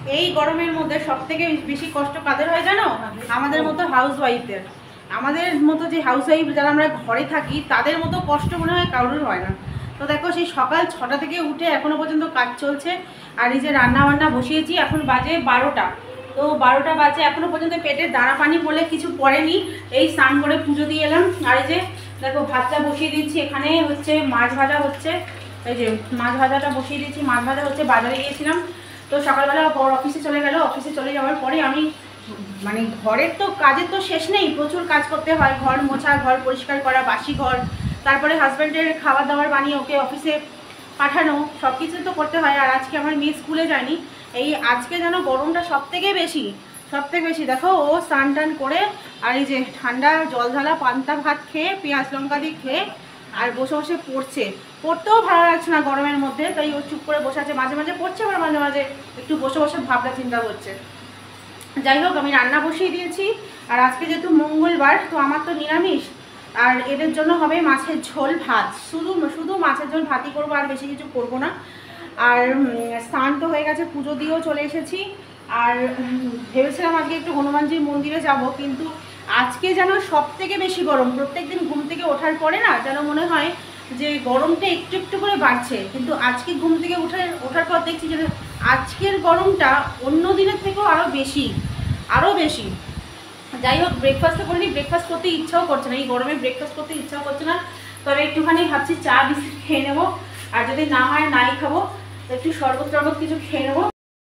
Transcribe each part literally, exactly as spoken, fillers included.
এই গরমের মধ্যে সব থেকে বেশি কষ্ট কাদের হয় জানো? আমাদের মতো হাউস ওয়াইফদের। আমাদের মতো যে হাউস ওয়াইফ যারা আমরা ঘরে থাকি তাদের মতো কষ্ট মনে হয় কারোর হয় না। তো দেখো সেই সকাল ছটা থেকে উঠে এখনো পর্যন্ত কাজ চলছে। আর এই যে রান্না বান্না বসিয়েছি, এখন বাজে বারোটা। তো বারোটা বাজে এখনো পর্যন্ত পেটে দানা পানি বলে কিছু পড়েনি। এই স্নান করে পুজো দিয়ে এলাম। আর এই যে দেখো ভাতটা বসিয়ে দিচ্ছি, এখানে হচ্ছে মাছ ভাজা হচ্ছে। এই যে মাছ ভাজাটা বসিয়ে দিচ্ছি, মাছ ভাজা হচ্ছে। বাজারে গিয়েছিলাম, তো সকালবেলা বড় অফিসে চলে গেল। অফিসে চলে যাওয়ার পরে আমি মানে ঘরের তো কাজের তো শেষ নেই, প্রচুর কাজ করতে হয়। ঘর মোছা, ঘর পরিষ্কার করা, বাসি ঘর, তারপরে হাজব্যান্ডের খাবার দাবার বানিয়ে ওকে অফিসে পাঠানো, সব কিছু তো করতে হয়। আর আজকে আমার মেয়ে স্কুলে যায়নি। এই আজকে যেন গরমটা সব থেকে বেশি, সব থেকে বেশি। দেখো ও স্নান টান করে আর এই যে ঠান্ডা জল ঢালা পান্তা ভাত খেয়ে পেঁয়াজ লঙ্কা দিয়ে খেয়ে আর বসে বসে পড়ছে। পড়তেও ভালো লাগছে না গরমের মধ্যে, তাই ও চুপ করে বসে আছে। মাঝে মাঝে পড়ছে, আবার মাঝে মাঝে একটু বসে বসে ভাবনা চিন্তা করছে। যাই হোক, আমি রান্না বসিয়ে দিয়েছি। আর আজকে যেহেতু মঙ্গলবার, তো আমার তো নিরামিষ। আর এদের জন্য হবে মাছের ঝোল ভাত, শুধু শুধু মাছের ঝোল ভাতই করবো, আর বেশি কিছু করবো না। আর স্নান তো হয়ে গেছে, পুজো দিয়েও চলে এসেছি। আর ভেবেছিলাম আজকে একটু হনুমানজির মন্দিরে যাব, কিন্তু আজকে যেন সব থেকে বেশি গরম। প্রত্যেকদিন ঘুম থেকে ওঠার পরে না যেন মনে হয় যে গরমটা একটু একটু করে বাড়ছে, কিন্তু আজকে ঘুম থেকে উঠে ওঠার পর দেখছি যে আজকের গরমটা অন্য দিনের থেকেও আরও বেশি, আরও বেশি। যাই হোক, ব্রেকফাস্টও করিনি, ব্রেকফাস্ট করতে ইচ্ছাও করছে না। এই গরমে ব্রেকফাস্ট করতে ইচ্ছাও করছে না। তবে একটুখানি ভাবছি চা বিস্কুট খেয়ে নেবো, আর যদি না হয় নাই খাবো, একটু শরবত টরবত কিছু খেয়ে নেবো।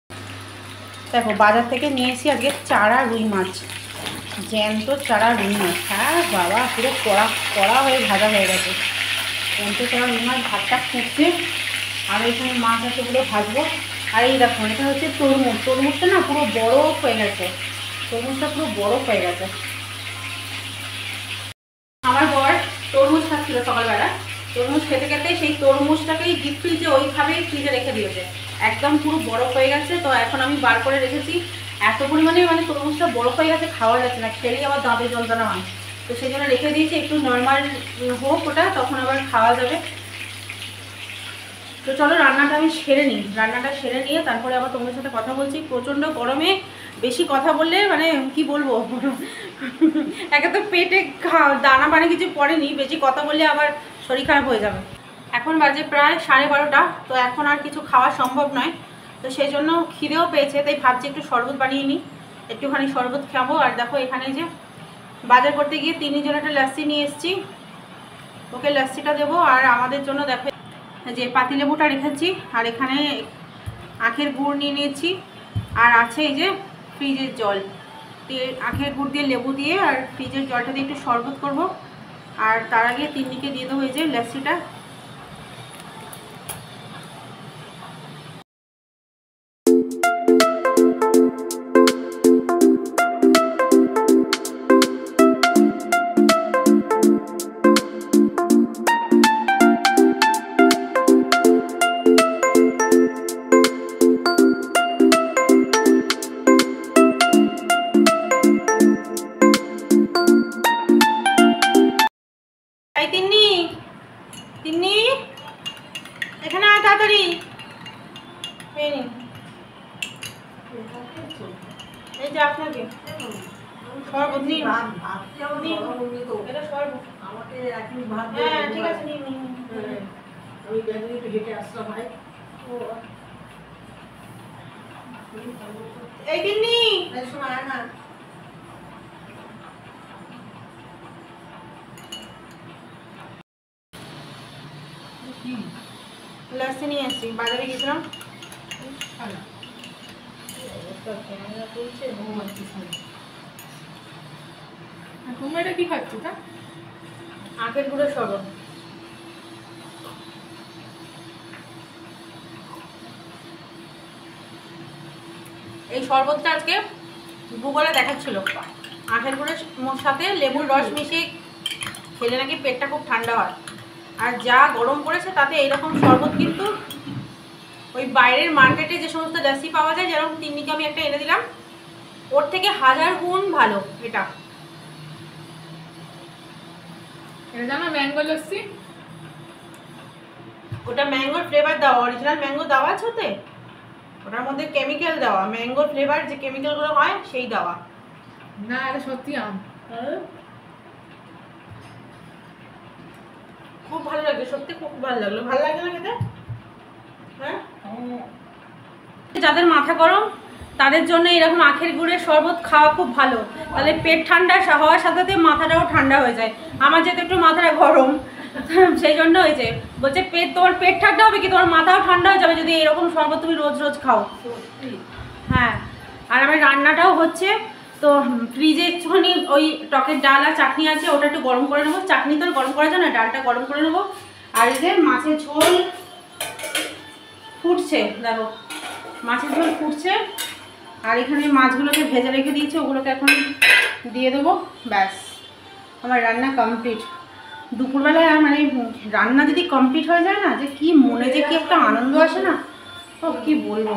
দেখো বাজার থেকে নিয়ে এসেছি আজকে চারা রুই মাছ, জ্যান্ত চারা রুই মাছ। হ্যাঁ বাবা, পুরো কড়া কড়া হয়ে ভাজা হয়ে গেছে। জ্যান্ত চারা রুই মাছ, ভাতটা ফুটছে। আর এখানে মাছ আছে, ওগুলো ভাজবো। আর এই দেখো, এটা হচ্ছে তরমুজ। তরমুজটা না পুরো বরফ হয়ে গেছে, তরমুজটা পুরো বরফ হয়ে গেছে। আমার বর তরমুজ খাচ্ছিল সকালবেলা, তরমুজ খেতে খেতে সেই তরমুজটাকেই ডিপ ফ্রিজে ওইভাবেই ফ্রিজে রেখে দিয়েছে, একদম পুরো বরফ হয়ে গেছে। তো এখন আমি বার করে রেখেছি। এত পরিমাণে মানে তরমুজটা বরফ হয়ে গেছে, খাওয়া যাচ্ছে না, খেলেই আবার দাঁতে যন্ত্রণা হয়। তো সেই জন্য রেখে দিয়েছি, একটু নর্মাল হোক ওটা, তখন আবার খাওয়া যাবে। তো চলো রান্নাটা আমি সেরে নিই, রান্নাটা সেরে নিয়ে তারপরে আবার তোমাদের সাথে কথা বলছি। প্রচণ্ড গরমে বেশি কথা বললে মানে কি বলবো, একে তো পেটে দানা পানি কিছু পড়েনি, বেশি কথা বললে আবার শরীর খারাপ হয়ে যাবে। এখন বাজে প্রায় সাড়ে বারোটা, তো এখন আর কিছু খাওয়া সম্ভব নয়। তো সেই জন্য খিদেও পেয়েছে, তাই ভাবছি একটু শরবত বানিয়ে নিই, একটুখানি শরবত খাবো। আর দেখো এখানে যে বাজার করতে গিয়ে তিনজন একটা লাস্সি নিয়ে এসেছি, ওকে লাস্সিটা দেবো। আর আমাদের জন্য দেখো যে পাতিলেবুটা রেখেছি, আর এখানে আখের গুড় নিয়ে নিয়েছি। আর আছে এই যে ফ্রিজের জল, আখের গুড় দিয়ে লেবু দিয়ে আর ফ্রিজের জলটা দিয়ে একটু শরবত করব। আর তার আগে তিন্নিকে দিয়ে দেবো এই যে লাস্সিটা। তিন্নি, তিন্নি এখানে আয় তাড়াতাড়ি। এই যে আপনাকে শরবত নিন, এটা শরবত। হ্যাঁ ঠিক আছে, নিন নিন। আমি একটু হেঁটে আসলাম ভাই। এই তিন্নি শোনা না, লাস্সি নিয়ে আসছি, বাজারে গেছিলাম। তোমরা এটা কি খাচ্ছ? তা আখের গুঁড়োর শরবত। এই শরবতটা আজকে গুগলে দেখাচ্ছিল, আখের গুঁড়োর সাথে লেবুর রস মিশিয়ে খেলে নাকি পেটটা খুব ঠান্ডা হয়। আর যা গরম পড়েছে তাতে এইরকম শরবত কিন্তু ওই বাইরের মার্কেটে যে সমস্ত লাস্সি পাওয়া যায়, যেরকম তিন্নিকে আমি একটা এনে দিলাম, ওর থেকে হাজার গুণ ভালো এটা। এটা জানো ম্যাঙ্গো লস্যি, ওটা ম্যাঙ্গোর ফ্লেভার দেওয়া, অরিজিনাল ম্যাঙ্গো দেওয়া আছে ওতে। ওটার মধ্যে কেমিক্যাল দেওয়া, ম্যাঙ্গো ফ্লেভার যে কেমিক্যালগুলো হয় সেই দেওয়া। না এটা সত্যি আম। খুব ভালো লাগলো, সত্যি খুব ভালো লাগলো। ভালো লাগে না খেতে? হ্যাঁ, যাদের মাথা গরম তাদের জন্য এরকম আখের গুড়ের শরবত খাওয়া খুব ভালো, তাহলে পেট ঠান্ডা হওয়ার সাথে সাথে মাথাটাও ঠান্ডা হয়ে যায়। আমার যেহেতু একটু মাথাটা গরম সেই জন্য হয়েছে, বলছে পেট তোমার পেট ঠান্ডা হবে কি তোমার মাথাও ঠান্ডা হয়ে যাবে যদি এরকম শরবত তুমি রোজ রোজ খাও। হ্যাঁ, আর আমার রান্নাটাও হচ্ছে, তো ফ্রিজে একটুখানি ওই টকের ডাল আর চাটনি আছে, ওটা একটু গরম করে নেবো। চাটনি তো গরম করা যায় না, ডালটা গরম করে নেবো। আর এই যে মাছের ঝোল ফুটছে, দেখো মাছের ঝোল ফুটছে, আর এখানে মাছগুলোকে ভেজে রেখে দিয়েছি, ওগুলোকে এখন দিয়ে দেবো। ব্যাস আমার রান্না কমপ্লিট। দুপুরবেলায় মানে রান্না যদি কমপ্লিট হয়ে যায় না, যে কি মনে যে কি একটা আনন্দ আসে না, তো কি বলবো।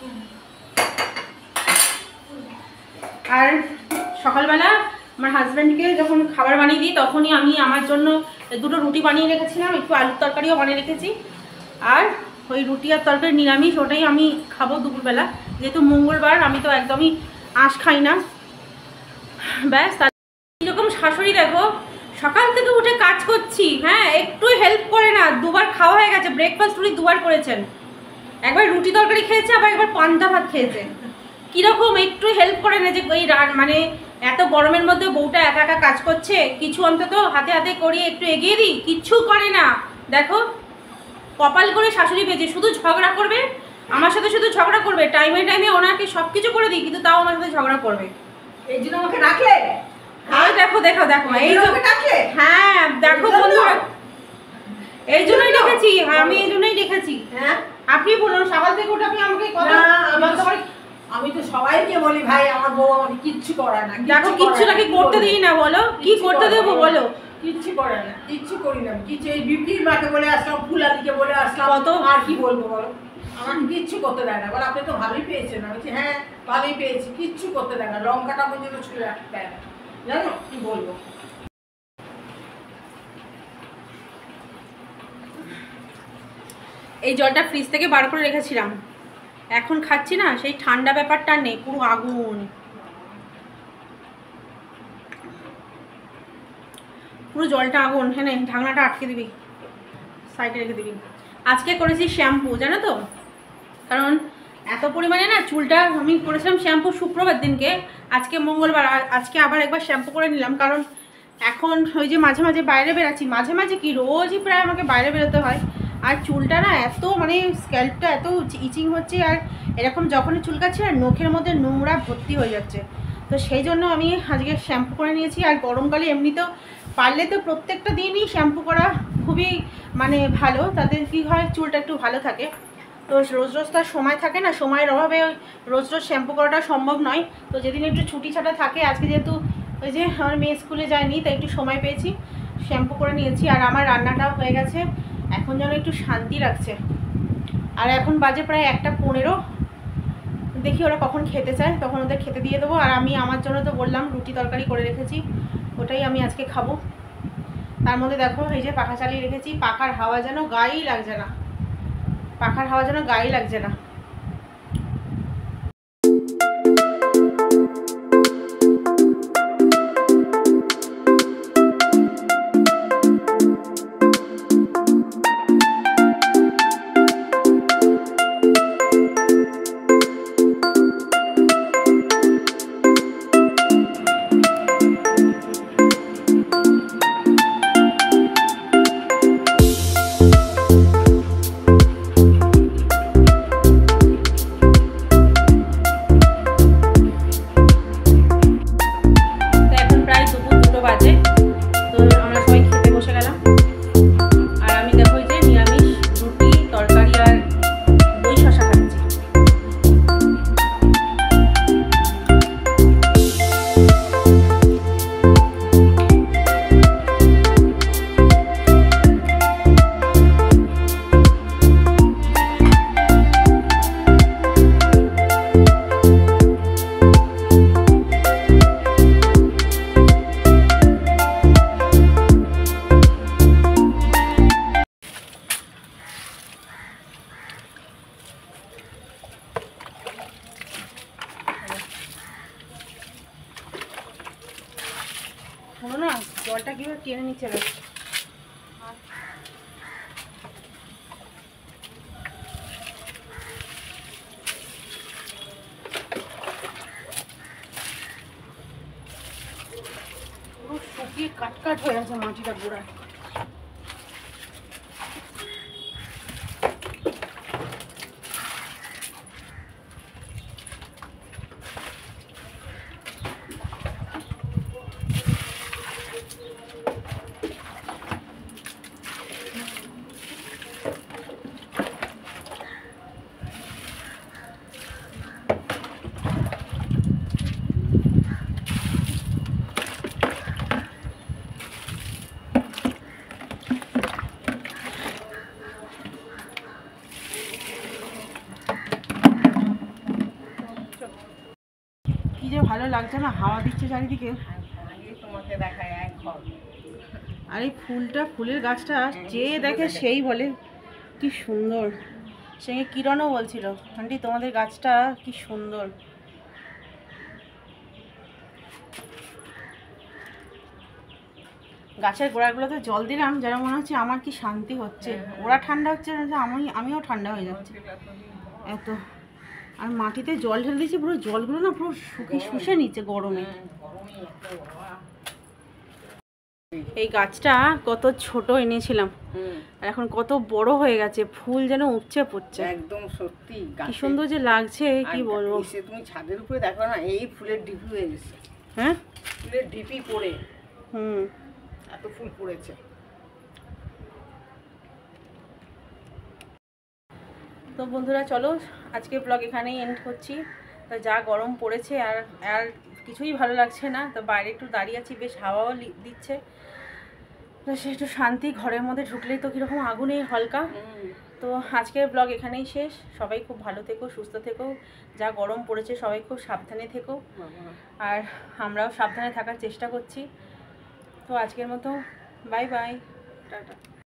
আর সকালবেলা আমার হাজব্যান্ডকে যখন খাবার বানিয়ে দিই তখনই আমি আমার জন্য দুটো রুটি বানিয়ে রেখেছিলাম, একটু আলুর তরকারিও বানিয়ে রেখেছি। আর ওই রুটি আর তরকারি নিরামিষ, ওটাই আমি খাবো দুপুরবেলা, যেহেতু মঙ্গলবার, আমি তো একদমই আঁশ খাই না। ব্যাস, তার এরকম শাশুড়ি দেখো, সকাল থেকে উঠে কাজ করছি, হ্যাঁ একটু হেল্প করে না। দুবার খাওয়া হয়ে গেছে, ব্রেকফাস্ট উনি দুবার করেছেন, একবার রুটি তরকারি খেয়েছে, আবার একবার পান্তা ভাত খেয়েছে। কীরকম একটু হেল্প করে না, যে ওই মানে এত গরমের মধ্যে বউটা একা একা কাজ করছে, কিছু অন্তত হাতে হাতে করিয়ে একটু এগিয়ে দিই, কিচ্ছু করে না। দেখো কপাল করে শাশুড়ি পেয়েছে, শুধু ঝগড়া করবে আমার সাথে, শুধু ঝগড়া করবে। টাইমে টাইমে ওনাকে সব কিছু করে দিই, কিন্তু তাও আমার সাথে ঝগড়া করবে। এই জন্য আমাকে ডাকলে? হ্যাঁ দেখো দেখো দেখো এই জন্য ডাকলে। হ্যাঁ দেখো বন্ধুরা, এই জন্যই ডেকেছি। হ্যাঁ আমি এই জন্যই ডেকেছি। হ্যাঁ আপনি বলুন, সকাল থেকে উঠে আপনি আমাকে কথা, আমি তো সবাইকে বলি ভাই আমার বউ আমাকে কিচ্ছু করে না। দেখো কিচ্ছু নাকি করতে দিই না, বলো কি করতে দেবো বলো? কিচ্ছু করে না, কিচ্ছু করি না কিছু। এই বিপির মাকে বলে আসলাম, ফুলাদিকে বলে আসলাম, কত আর কি বলবো বলো? আমাকে কিচ্ছু করতে দেয় না। বলে আপনি তো ভালোই পেয়েছেন। আমি বলছি হ্যাঁ ভালোই পেয়েছি, কিচ্ছু করতে দেয় না। লঙ্কাটা পর্যন্ত ছুঁয়ে রাখতে দেয় না, জানো কি বলবো। এই জলটা ফ্রিজ থেকে বার করে রেখেছিলাম, এখন খাচ্ছি না, সেই ঠান্ডা ব্যাপারটা নেই, পুরো আগুন, পুরো জলটা আগুন। হ্যাঁ ঢাকনাটা আটকে দিবি, সাইডে রেখে দিবি। আজকে করেছি শ্যাম্পু, জানো তো, কারণ এত পরিমাণে না চুলটা, আমি করেছিলাম শ্যাম্পু শুক্রবার দিনকে, আজকে মঙ্গলবার, আজকে আবার একবার শ্যাম্পু করে নিলাম। কারণ এখন ওই যে মাঝে মাঝে বাইরে বেরাচ্ছি, মাঝে মাঝে কি রোজই প্রায় আমাকে বাইরে বেরোতে হয়, আর চুলটা না এত মানে স্ক্যাল্পটা এত ইচিং হচ্ছে, আর এরকম যখনই চুলকাচ্ছি আর নখের মধ্যে নোংরা ভর্তি হয়ে যাচ্ছে। তো সেই জন্য আমি আজকে শ্যাম্পু করে নিয়েছি। আর গরমকালে এমনিতেও পারলে তো প্রত্যেকটা দিনই শ্যাম্পু করা খুবই মানে ভালো, তাতে কী হয় চুলটা একটু ভালো থাকে। তো রোজ রোজ তার সময় থাকে না, সময়ের অভাবে রোজ রোজ শ্যাম্পু করাটা সম্ভব নয়। তো যেদিন একটু ছুটি ছাটা থাকে, আজকে যেহেতু ওই যে আমার মেয়ে স্কুলে যায়নি, তাই একটু সময় পেয়েছি, শ্যাম্পু করে নিয়েছি। আর আমার রান্নাটাও হয়ে গেছে, এখন যেন একটু শান্তি লাগছে। আর এখন বাজে প্রায় একটা পনেরো, দেখি ওরা কখন খেতে চায়, তখন ওদের খেতে দিয়ে দেবো। আর আমি আমার জন্য তো বললাম রুটি তরকারি করে রেখেছি, ওটাই আমি আজকে খাবো। তার মধ্যে দেখো এই যে পাখা চালিয়ে রেখেছি, পাখার হাওয়া যেন গায়েই লাগছে না, পাখার হাওয়া যেন গায়ে লাগছে না। জলটা কীভাবে টেনে নিচ্ছে দেখ। পুরো শুকিয়ে কাটকাট হয়ে আছে মাটিটা গোড়ায়। কি যে ভালো লাগছে না, হাওয়া দিচ্ছে চারিদিকে। তোমাকে দেখায় এক ঘর। আর এই ফুলটা, ফুলের গাছটা যে দেখে সেই বলে কি সুন্দর। সঙ্গে কিরণও বলছিল, আন্টি তোমাদের গাছটা কি সুন্দর। গাছের গোড়াগুলোতে জল দিলাম, যেন মনে হচ্ছে আমার কি শান্তি হচ্ছে। ওরা ঠান্ডা হচ্ছে না, আমি আমিও ঠান্ডা হয়ে যাচ্ছে এত। আর মাটিতে জল ঢেলে দিয়েছি, পুরো জলগুলো না পুরো শুকিয়ে শুষে নিচ্ছে গরমে। এই গাছটা কত ছোট এনেছিলাম, আর এখন কত বড় হয়ে গেছে, ফুল যেন উপচে পড়ছে। একদম সত্যি কি সুন্দর যে লাগছে, কি বলবো। তুমি ছাদের উপরে দেখো না, এই ফুলের ডিপি হয়ে গেছে। হ্যাঁ, ফুলের ডিপি পড়ে হুম। এত ফুল পড়েছে। তো বন্ধুরা চলো, আজকে ব্লগ এখানেই এন্ড করছি। তো যা গরম পড়েছে, আর আর কিছুই ভালো লাগছে না। তো বাইরে একটু দাঁড়িয়ে আছি, বেশ হাওয়াও দিচ্ছে। তো সে একটু শান্তি, ঘরের মধ্যে ঢুকলেই তো কীরকম আগুনে হালকা। তো আজকের ব্লগ এখানেই শেষ। সবাই খুব ভালো থেকো, সুস্থ থেকো। যা গরম পড়েছে সবাই খুব সাবধানে থেকো, আর আমরাও সাবধানে থাকার চেষ্টা করছি। তো আজকের মতো বাই বাই, টাটা।